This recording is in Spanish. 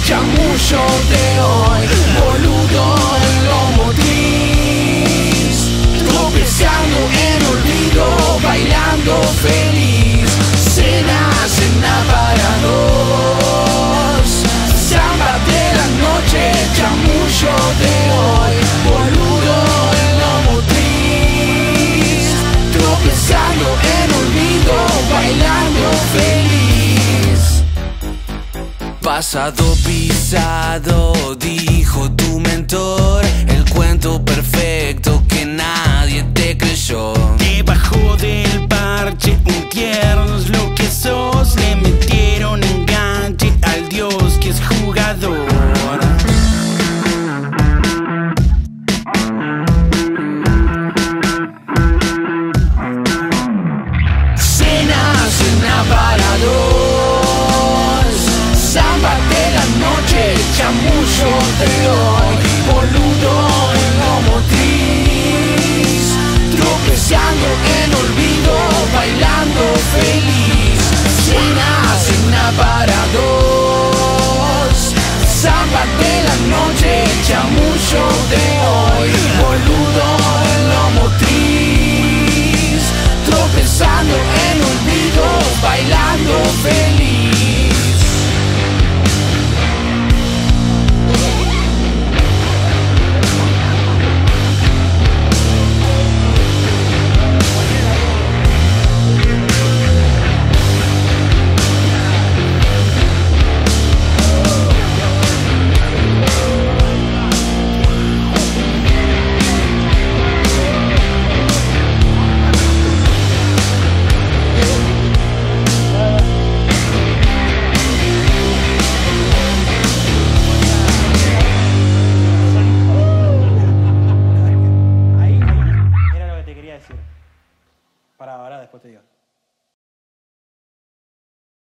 chamullo de hoy, boludo en lo motriz, tropezando en olvido, bailando feliz. Cena para dos, samba de la noche, chamullo de hoy, boludo en lo motriz, tropezando en olvido, bailando feliz. Pasado pisado, dijo tu mentor, el cuento perfecto que nadie te creyó. Debajo del parche, un tierno es lo que sos. Le metieron enganche al dios que es jugador. Cena para dos, samba de la noche, chamullo de hoy, boludo en lo motriz, tropezando en olvido, bailando feliz. Cena para dos, samba de la noche, chamullo de hoy, boludo en lo motriz, tropezando en olvido, bailando feliz. Para ahora, después te digo.